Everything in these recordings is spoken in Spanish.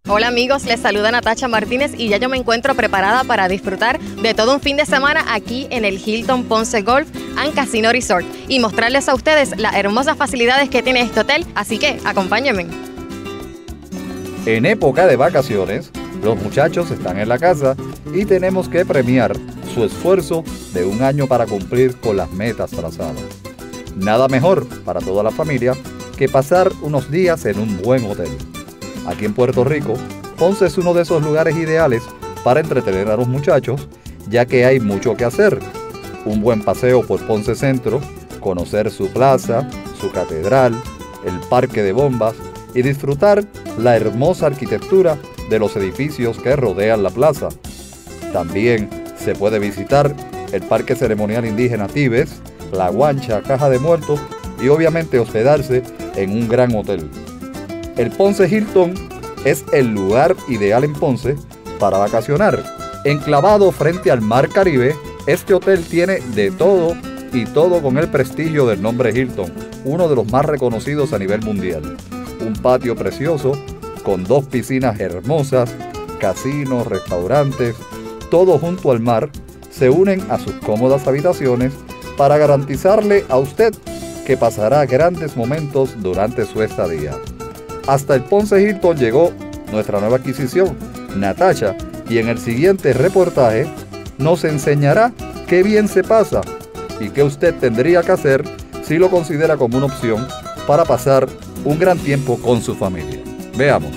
Hola amigos, les saluda Natacha Martínez y ya yo me encuentro preparada para disfrutar de todo un fin de semana aquí en el Hilton Ponce Golf and Casino Resort y mostrarles a ustedes las hermosas facilidades que tiene este hotel, así que acompáñenme. En época de vacaciones, los muchachos están en la casa y tenemos que premiar su esfuerzo de un año para cumplir con las metas trazadas. Nada mejor para toda la familia que pasar unos días en un buen hotel. Aquí en Puerto Rico, Ponce es uno de esos lugares ideales para entretener a los muchachos, ya que hay mucho que hacer. Un buen paseo por Ponce Centro, conocer su plaza, su catedral, el parque de bombas y disfrutar la hermosa arquitectura de los edificios que rodean la plaza. También se puede visitar el Parque Ceremonial Indígena Tibes, la Guancha, Caja de Muertos y obviamente hospedarse en un gran hotel. El Ponce Hilton es el lugar ideal en Ponce para vacacionar. Enclavado frente al Mar Caribe, este hotel tiene de todo y todo con el prestigio del nombre Hilton, uno de los más reconocidos a nivel mundial. Un patio precioso con 2 piscinas hermosas, casinos, restaurantes, todo junto al mar, se unen a sus cómodas habitaciones para garantizarle a usted que pasará grandes momentos durante su estadía. Hasta el Ponce Hilton llegó nuestra nueva adquisición, Natacha, y en el siguiente reportaje nos enseñará qué bien se pasa y qué usted tendría que hacer si lo considera como una opción para pasar un gran tiempo con su familia. Veamos.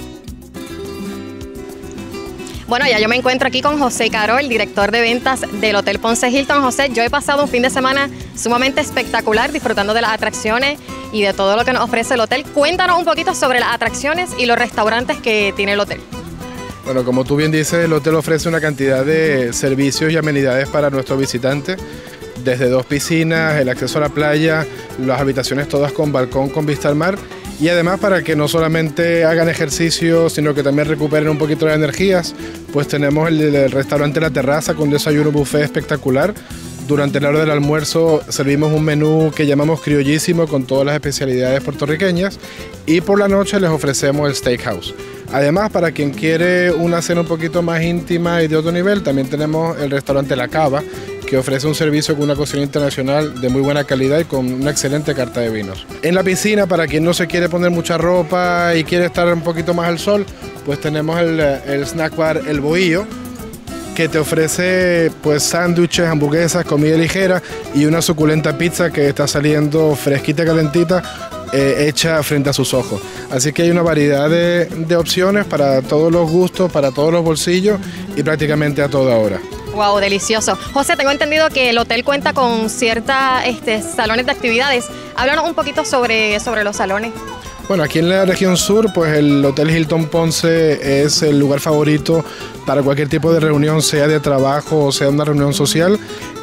Bueno, ya yo me encuentro aquí con José Caro, el director de ventas del Hotel Ponce Hilton. José, yo he pasado un fin de semana sumamente espectacular disfrutando de las atracciones y de todo lo que nos ofrece el hotel. Cuéntanos un poquito sobre las atracciones y los restaurantes que tiene el hotel. Bueno, como tú bien dices, el hotel ofrece una cantidad de servicios y amenidades para nuestros visitantes, desde 2 piscinas, el acceso a la playa, las habitaciones todas con balcón con vista al mar, y además para que no solamente hagan ejercicio, sino que también recuperen un poquito las energías, pues tenemos el restaurante La Terraza con desayuno buffet espectacular. Durante la hora del almuerzo servimos un menú que llamamos criollísimo con todas las especialidades puertorriqueñas, y por la noche les ofrecemos el steakhouse. Además, para quien quiere una cena un poquito más íntima y de otro nivel, también tenemos el restaurante La Cava, que ofrece un servicio con una cocina internacional de muy buena calidad y con una excelente carta de vinos. En la piscina, para quien no se quiere poner mucha ropa y quiere estar un poquito más al sol, pues tenemos el snack bar El Bohío, que te ofrece pues sándwiches, hamburguesas, comida ligera y una suculenta pizza que está saliendo fresquita, calentita, hecha frente a sus ojos. Así que hay una variedad de opciones para todos los gustos, para todos los bolsillos y prácticamente a toda hora. Wow, delicioso. José, tengo entendido que el hotel cuenta con ciertos salones de actividades. Háblanos un poquito sobre los salones. Bueno, aquí en la región sur, pues el Hotel Hilton Ponce es el lugar favorito para cualquier tipo de reunión, sea de trabajo o sea una reunión social.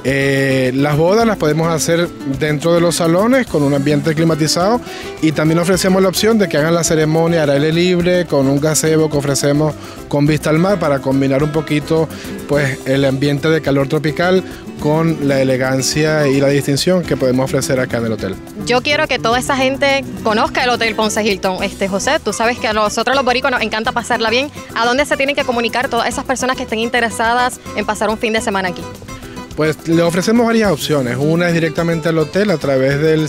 Las bodas las podemos hacer dentro de los salones con un ambiente climatizado, y también ofrecemos la opción de que hagan la ceremonia al aire libre con un gazebo que ofrecemos con vista al mar para combinar un poquito pues el ambiente de calor tropical con la elegancia y la distinción que podemos ofrecer acá en el hotel. Yo quiero que toda esa gente conozca el Hotel Ponce Hilton. José, tú sabes que a nosotros los boricuas nos encanta pasarla bien. ¿A dónde se tienen que comunicar todas esas personas que estén interesadas en pasar un fin de semana aquí? Pues le ofrecemos varias opciones. Una es directamente al hotel a través del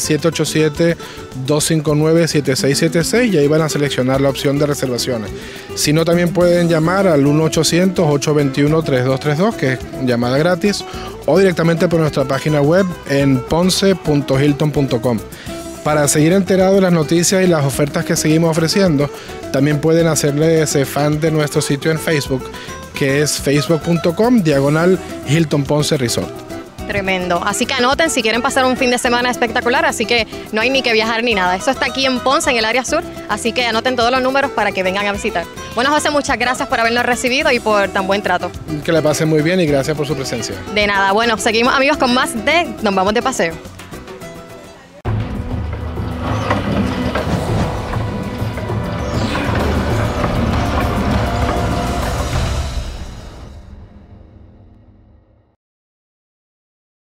787-259-7676 y ahí van a seleccionar la opción de reservaciones. Si no, también pueden llamar al 1-800-821-3232, que es llamada gratis, o directamente por nuestra página web en ponce.hilton.com. Para seguir enterados de las noticias y las ofertas que seguimos ofreciendo, también pueden hacerse fan de nuestro sitio en Facebook, que es facebook.com/Hilton Ponce Resort. Tremendo. Así que anoten si quieren pasar un fin de semana espectacular, así que no hay ni que viajar ni nada. Eso está aquí en Ponce, en el área sur, así que anoten todos los números para que vengan a visitar. Bueno, José, muchas gracias por habernos recibido y por tan buen trato. Que le pasen muy bien y gracias por su presencia. De nada. Bueno, seguimos amigos con más de Nos Vamos de Paseo.